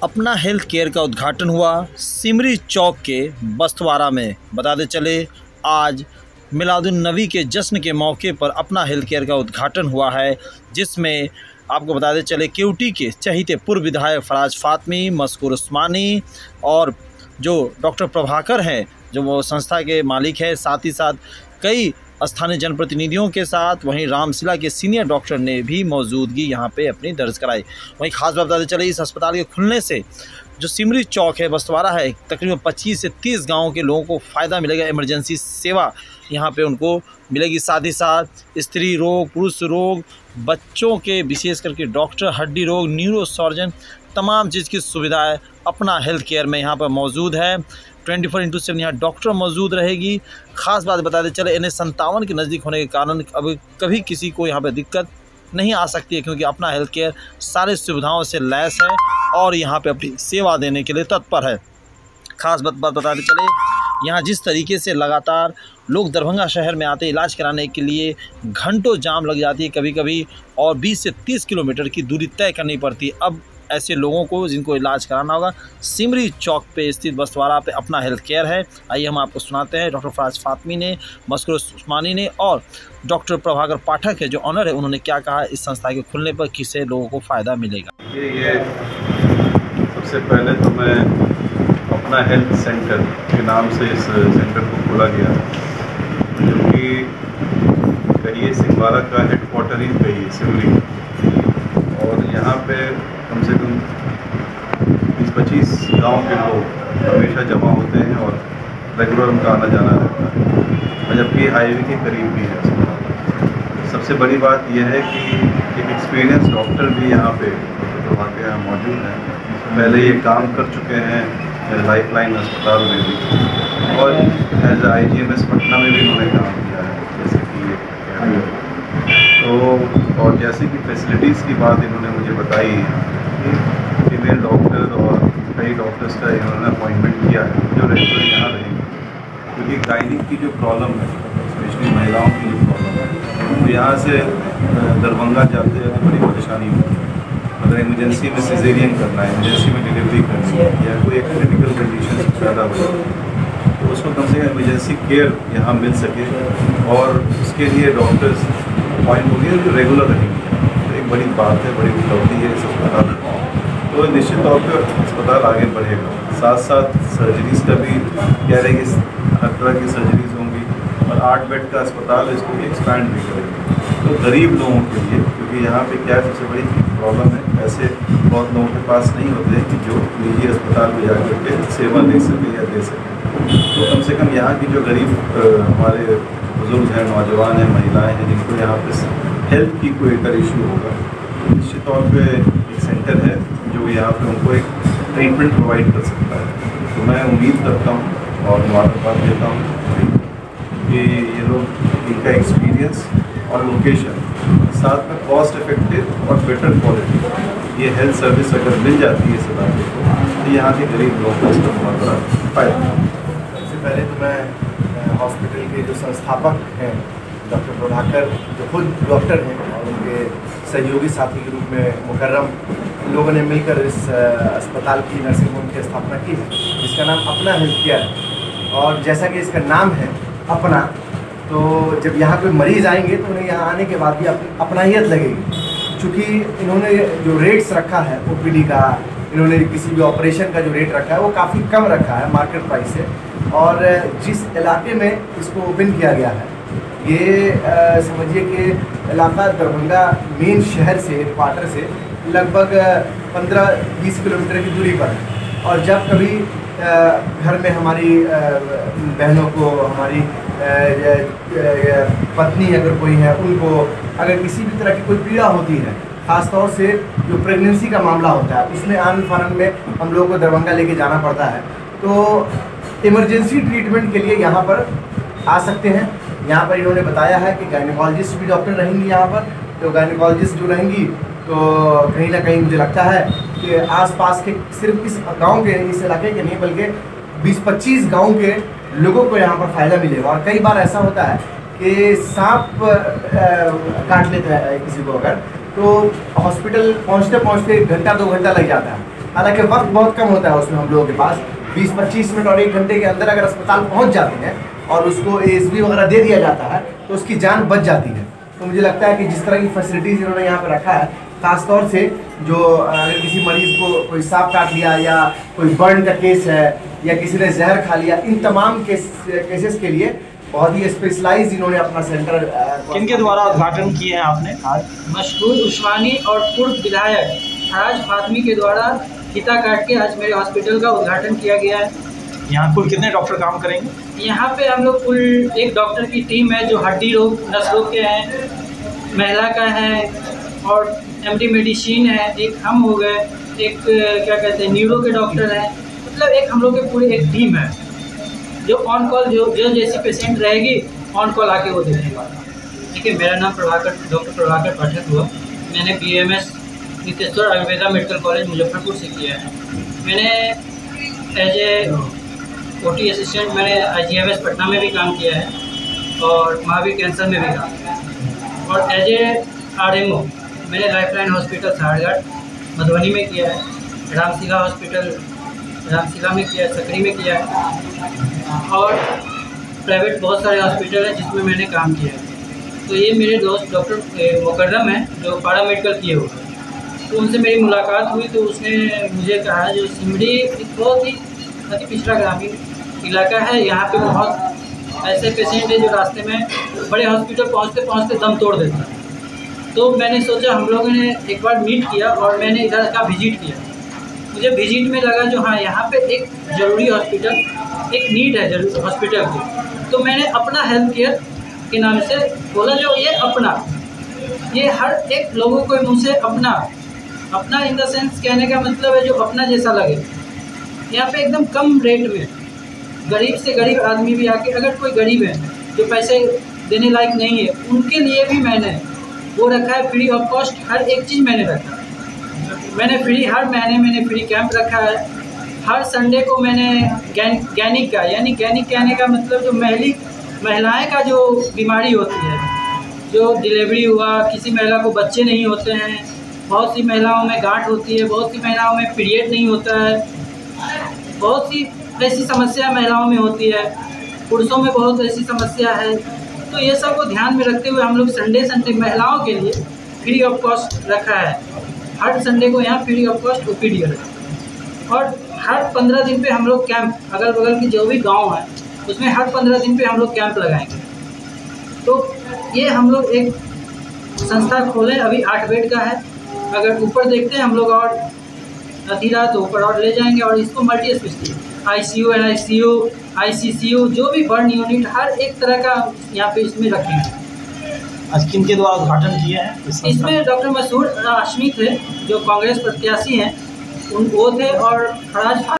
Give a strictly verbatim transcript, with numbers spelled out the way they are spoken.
अपना health care का उद्घाटन हुआ सिमरी चौक के बस्तवारा में। बताते चले आज मिलादुन नबी के जश्न के मौके पर अपना हेल्थ केयर का उद्घाटन हुआ है, जिसमें आपको बताते चले केवटी के चहीते पूर्व विधायक फराज फातमी, मस्कूर उस्मानी और जो डॉक्टर प्रभाकर हैं जो वो संस्था के मालिक हैं, साथ ही साथ कई स्थानीय जनप्रतिनिधियों के साथ वहीं रामशिला के सीनियर डॉक्टर ने भी मौजूदगी यहां पे अपनी दर्ज कराई। वहीं खास बात बताते चले इस अस्पताल के खुलने से जो सिमरी चौक है बस्तवारा है, तकरीबन पच्चीस से तीस गाँव के लोगों को फ़ायदा मिलेगा। इमरजेंसी सेवा यहाँ पे उनको मिलेगी, साथ ही साथ स्त्री रोग, पुरुष रोग, बच्चों के विशेष करके डॉक्टर, हड्डी रोग, न्यूरो सर्जन, तमाम चीज़ की सुविधाएं अपना हेल्थ केयर में यहाँ पर मौजूद है। ट्वेंटी फोर इंटू सेवन यहाँ डॉक्टर मौजूद रहेगी। खास बात बताते चले एन एच संतावन के नज़दीक होने के कारण अब कभी किसी को यहाँ पर दिक्कत नहीं आ सकती है, क्योंकि अपना हेल्थ केयर सारी सुविधाओं से लैस है और यहाँ पे अपनी सेवा देने के लिए तत्पर है। खास बात बात बताते चले यहाँ जिस तरीके से लगातार लोग दरभंगा शहर में आते इलाज कराने के लिए घंटों जाम लग जाती है कभी कभी, और बीस से तीस किलोमीटर की दूरी तय करनी पड़ती है। अब ऐसे लोगों को जिनको इलाज कराना होगा सिमरी चौक पे स्थित बस्तवारा पे अपना हेल्थ केयर है। आइए हम आपको सुनाते हैं डॉक्टर फराज फातमी ने, मस्कूर उस्मानी ने और डॉक्टर प्रभाकर पाठक है जो ऑनर है, उन्होंने क्या कहा इस संस्था के खुलने पर किससे लोगों को फ़ायदा मिलेगा। ये ये सबसे पहले तो मैं अपना हेल्थ सेंटर के नाम से इस सेंटर को खोला गया, जो कि कहिए सिंहवाड़ा का हेडक्वार्टर ही कहिए सिमरी, और यहाँ पे कम से कम बीस पच्चीस गांव के लोग हमेशा जमा होते हैं और रेगुलर उनका आना जाना रहता है, और जबकि हाईवे के करीब भी है। सबसे बड़ी बात यह है कि एक एक्सपीरियंस डॉक्टर भी यहाँ पे वहाँ के यहाँ मौजूद हैं। पहले ये काम कर चुके हैं लाइफ लाइन अस्पताल में भी, और as I G M S Patna में भी इन्होंने काम किया है, जैसे कि ये तो। और जैसे कि फैसिलिटीज़ की बात इन्होंने मुझे बताई कि फीमेल डॉक्टर और कई डॉक्टर्स का इन्होंने अपॉइंटमेंट किया है जो रेगुलर यहाँ रहेंगे, क्योंकि गाइनिक की जो प्रॉब्लम है, स्पेशली महिलाओं की जो प्रॉब्लम है, तो यहाँ से दरभंगा जाते हैं बड़ी परेशानी होती है। अगर इमरजेंसी में सिजेरियन करना है, इमरजेंसी में डिलीवरी करनी है, या कोई एक क्रिटिकल कंडीशन पैदा हो तो उसको कम से कम इमरजेंसी केयर यहाँ मिल सके, और उसके लिए डॉक्टर्स अपॉइंट होंगे जो रेगुलर रहेंगे। तो एक बड़ी बात है, बड़ी उपलब्धि है इस अस्पताल में। तो निश्चित तौर पर अस्पताल आगे बढ़ेगा। साथ साथ सर्जरीज़ का भी कह रहे हैं कि हर तरह की सर्जरीज़ होंगी, और आठ बेड का अस्पताल है, इसको एक्सपैंड भी करेंगे। तो गरीब लोगों के लिए, क्योंकि यहाँ पे क्या सबसे बड़ी प्रॉब्लम है, पैसे बहुत लोगों के पास नहीं होते हैं कि जो निजी अस्पताल में जाकर के सेवा दे सके या दे सके। तो कम से कम यहाँ की जो गरीब हमारे बुजुर्ग हैं, नौजवान हैं, महिलाएं हैं, जिनको यहाँ पे हेल्थ की कोई अगर इशू होगा, तो निश्चित तौर पे एक सेंटर है जो यहाँ पे उनको एक ट्रीटमेंट प्रोवाइड कर सकता है। तो मैं उम्मीद करता हूँ और मुबारकबाद देता हूँ कि ये लोग, इनका एक्सपीरियंस और लोकेशन, साथ में कॉस्ट इफेक्टिव और बेटर क्वालिटी ये हेल्थ सर्विस अगर मिल जाती है इस इलाके को, तो यहाँ के गरीब लोगों को इसका बहुत बड़ा फायदा। सबसे पहले तो मैं हॉस्पिटल के जो संस्थापक हैं डॉक्टर प्रभाकर, जो खुद डॉक्टर हैं, और उनके सहयोगी साथी के रूप में मुकर्रम, लोगों ने मिलकर इस अस्पताल की नर्सिंग होम की स्थापना की है, जिसका नाम अपना हेल्थ केयर है। और जैसा कि इसका नाम है अपना, तो जब यहाँ कोई मरीज़ आएंगे तो उन्हें यहाँ आने के बाद भी अपनाहियत लगेगी। चूँकि इन्होंने जो रेट्स रखा है ओ पी डी का, इन्होंने किसी भी ऑपरेशन का जो रेट रखा है वो काफ़ी कम रखा है मार्केट प्राइस से, और जिस इलाके में इसको ओपन किया गया है ये समझिए कि इलाका दरभंगा मेन शहर से, हेडक्वार्टर से लगभग पंद्रह बीस किलोमीटर की दूरी पर है। और जब कभी घर में हमारी बहनों को, हमारी पत्नी अगर कोई है, उनको अगर किसी भी तरह की कोई पीड़ा होती है, ख़ासतौर से जो प्रेगनेंसी का मामला होता है, उसमें आन फानन में हम लोगों को दरभंगा लेके जाना पड़ता है, तो इमरजेंसी ट्रीटमेंट के लिए यहाँ पर आ सकते हैं। यहाँ पर इन्होंने बताया है कि गायनिकोलॉजिस्ट भी डॉक्टर रहेंगी यहाँ पर। तो गायनिकोलॉजिस्ट जो रहेंगी तो कहीं ना कहीं मुझे लगता है कि आसपास के सिर्फ इस गांव के, इस इलाके के नहीं बल्कि बीस पच्चीस गांव के लोगों को यहाँ पर फ़ायदा मिलेगा। और कई बार ऐसा होता है कि सांप काट लेता है किसी को अगर, तो हॉस्पिटल पहुँचते पहुँचते घंटा दो घंटा लग जाता है। हालांकि वक्त बहुत कम होता है उसमें हम लोगों के पास, बीस पच्चीस मिनट और एक घंटे के अंदर अगर अस्पताल पहुंच जाते हैं और उसको ए एस बी वगैरह दे दिया जाता है तो उसकी जान बच जाती है। तो मुझे लगता है कि जिस तरह की फैसिलिटीज़ इन्होंने यहाँ पर रखा है, खासतौर से जो अगर किसी मरीज़ को कोई सांप काट लिया या कोई बर्न का केस है या किसी ने जहर खा लिया, इन तमाम केस केसेस के लिए बहुत ही स्पेशलाइज इन्होंने अपना सेंटर किनके द्वारा उद्घाटन किए हैं आपने आज? मशहूर उस्मानी और पूर्व विधायक फराज फातमी के द्वारा फीता काट के आज मेरे हॉस्पिटल का उद्घाटन किया गया है। यहाँ कुल कितने डॉक्टर काम करेंगे? यहाँ पे हम लोग कुल एक डॉक्टर की टीम है जो हड्डी रोग, नस रोग के हैं, महिला का है और एमडी मेडिसिन है, एक हम हो गए, एक क्या कहते हैं न्यूरो के डॉक्टर हैं। मतलब एक हम लोग के पूरी एक टीम है जो ऑन कॉल, जो जो जैसी पेशेंट रहेगी ऑन कॉल आके वो देखेगा। देखिए, मेरा नाम प्रभाकर डॉक्टर प्रभाकर पाठक हुआ। मैंने B M S Niteshwar Ayurveda medical college Muzaffarpur से किया है। मैंने as A O T assistant मैंने I G M S Patna में भी काम किया है और महावीर कैंसर में भी काम किया है। और as A R M O मैंने लाइफलाइन हॉस्पिटल सहारगढ़ मधुबनी में किया है, रामशिला हॉस्पिटल रामशिला में किया है, सकरी में किया है और प्राइवेट बहुत सारे हॉस्पिटल हैं जिसमें मैंने काम किया है। तो ये मेरे दोस्त डॉक्टर मुकर्रम हैं जो पैरा मेडिकल किए हुए हैं। तो उनसे मेरी मुलाकात हुई तो उसने मुझे कहा जो सिमरी एक बहुत ही अति पिछड़ा ग्रामीण इलाका है, यहाँ पे बहुत ऐसे पेशेंट हैं जो रास्ते में बड़े हॉस्पिटल पहुँचते पहुँचते दम तोड़ देते हैं। तो मैंने सोचा, हम लोगों ने एक बार मीट किया और मैंने इधर का विजिट किया। मुझे विजिट में लगा जो हाँ यहाँ पे एक ज़रूरी हॉस्पिटल, एक नीड है जरूर हॉस्पिटल की। तो मैंने अपना हेल्थ केयर के नाम से बोला, जो ये अपना, ये हर एक लोगों को मुँह से अपना अपना इन द सेंस कहने का मतलब है जो अपना जैसा लगे। यहाँ पे एकदम कम रेट में गरीब से गरीब आदमी भी आके, अगर कोई गरीब है जो पैसे देने लायक नहीं है, उनके लिए भी मैंने वो रखा है फ्री ऑफ कॉस्ट। हर एक चीज़ मैंने रखा है। मैंने फ्री, हर महीने मैंने फ्री कैंप रखा है। हर संडे को मैंने गैन गैनिक का, यानी गैनिक कहने का मतलब जो महली महिलाएं का जो बीमारी होती है, जो डिलीवरी हुआ, किसी महिला को बच्चे नहीं होते हैं, बहुत सी महिलाओं में गांठ होती है, बहुत सी महिलाओं में पीरियड नहीं होता है, बहुत सी ऐसी समस्या महिलाओं में होती है, पुरुषों में बहुत ऐसी समस्या है। तो ये सब को ध्यान में रखते हुए हम लोग संडे संडे महिलाओं के लिए फ्री ऑफ कॉस्ट रखा है। हर संडे को यहाँ free of cost O P D रखा और हर पंद्रह दिन पे हम लोग कैंप, अगल बगल के जो भी गांव है उसमें हर पंद्रह दिन पे हम लोग कैंप लगाएंगे। तो ये हम लोग एक संस्था खोले, अभी आठ बेड का है। अगर ऊपर देखते हैं हम लोग और अधी रात तो ऊपर और ले जाएंगे और इसको multi speciality, I C U, N I C U, I C C U, जो भी बर्न यूनिट, हर एक तरह का यहाँ पे इसमें रखेंगे। आज किनके द्वारा उद्घाटन किए हैं इस इसमें डॉक्टर मसूद हाशमी थे जो कांग्रेस प्रत्याशी हैं, उन वो थे और फराज